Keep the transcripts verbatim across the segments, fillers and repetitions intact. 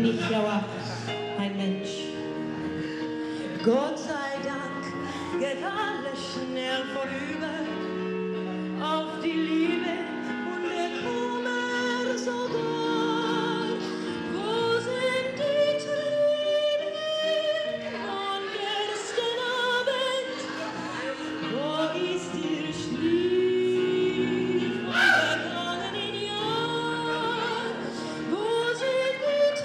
bin ich ja auch ein Mensch. Gott sei Dank geht alles schnell vorüber, auf die Liebe und der Kummer sogar. Wo sind die Tränen von gestern Abend? Wo ist ihr Schlief von vergangenen Jahr? Wo sind die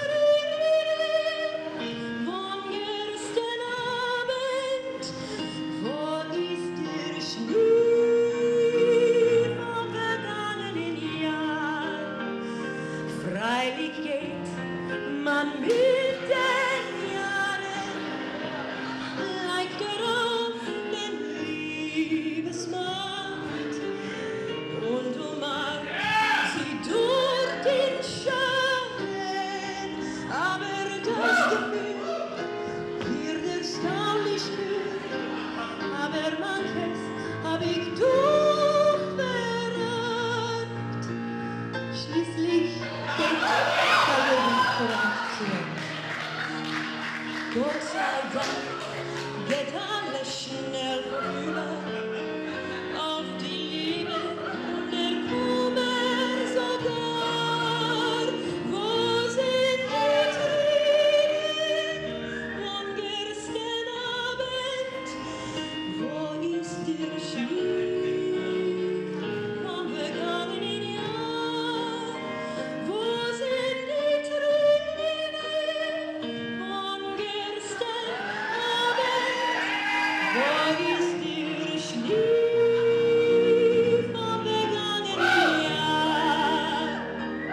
Tränen von gestern Abend? Wo ist ihr Schlief vom vergangenen Jahr? Freilich geht man mit den Jahren leichter auf den Liebesmarkt und umarmt sie durch den Schaden, aber das Gefühl wird erstaunlich kühl, aber manches hab ich durchverrückt. Schließlich geht der Lebensbereich zurück. Gott sei Dank geht alles schnell vorüber, auf die Liebe und der Kummer sogar. Wo sind die Tränen von gestern Abend? Wo ist ihr Schlief vom vergangenen Jahr? Wo sind die Tränen von gestern Abend? Wo ist ihr Schlief vom vergangenen Jahr?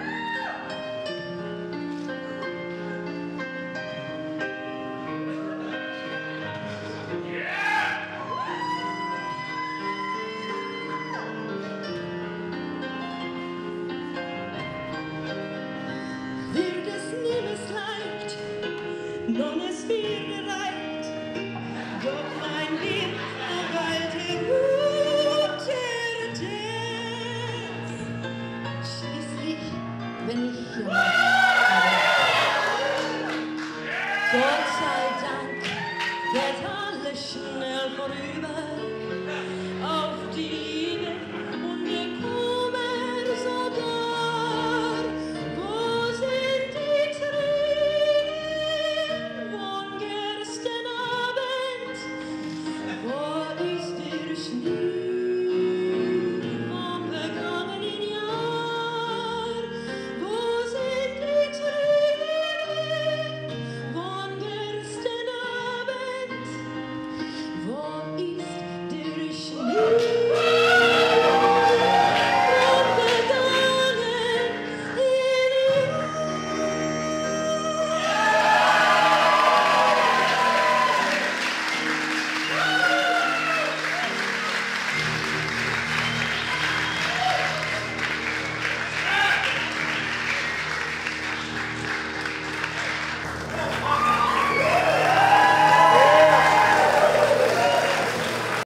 Wird es niemals leicht, nun es wird gereicht, doch mein Lieb auf alte gute Tänz. Schließlich bin ich ja Gott sei Dank geht alles schnell vorüber,